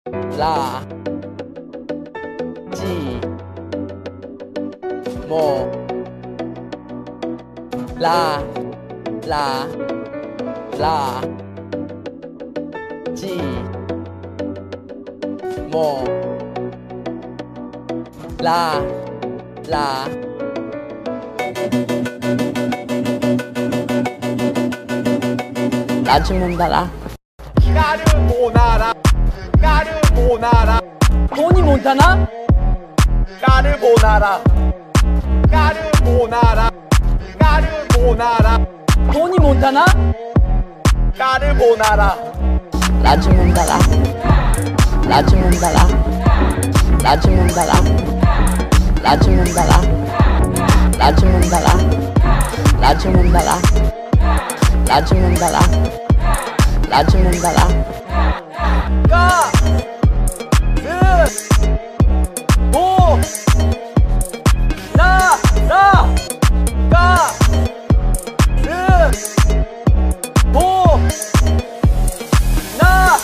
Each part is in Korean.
La G Mo La G Mo La 나 죽는다라 까르보나라 까르보나라 토니 몬타나 까르보나라 까르보나라 까르보나라 토니 몬타나 까르보나라 나 죽는다라 나 죽는다라 나 죽는다라 나 죽는다라 나 죽는다라 나 죽는다라 나 죽는다라 나 죽는다라 까 스 보 나 까 스 보 나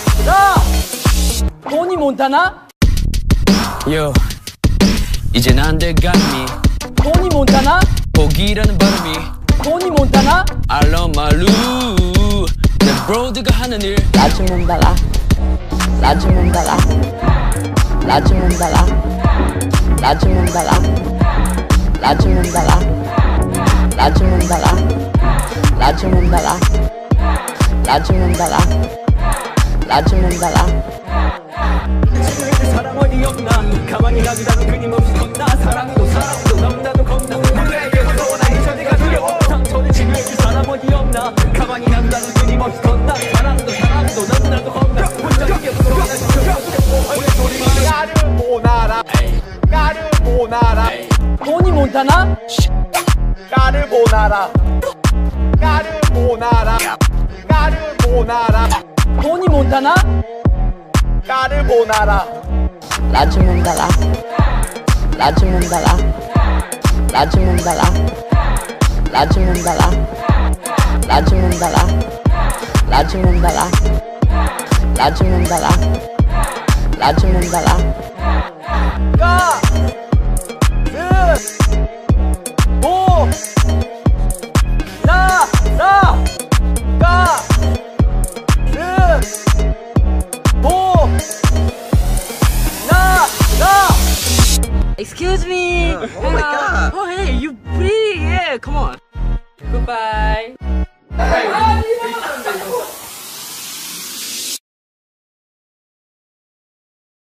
토니 몬타나 Yo, 이젠 안 돼가니 토니 몬타나 포기라는 발음이 토니 몬타나 알러말루 내 브로드가 하는 일 나 죽는다라 나 죽는다라 나 죽는다라 나 죽는다라 나 죽는다라 나 죽는다라 나 죽는다라 나 죽는다라 나 죽는다라 사랑 어디 없나 가만히 가기다가 끊임없이 걷나 사랑도 너무나도 겁나 누구에게도 나의 전이가 두려워 상처를 치료해줄 사람 어디 없나 가만히 가기다가 끊임없이 걷나 사랑도 너무나도 겁나 혼자 있겠어 까르보나라 까르보나라 토니 몬타나 까르보나라 까르보나라 까르보나라 토니 몬타나 까르보나라 나 죽는다라 나 죽는다라 나 죽는다라 나 죽는다라 나 죽는다라 나 죽는다라 나 죽는다라 나 죽는다라 까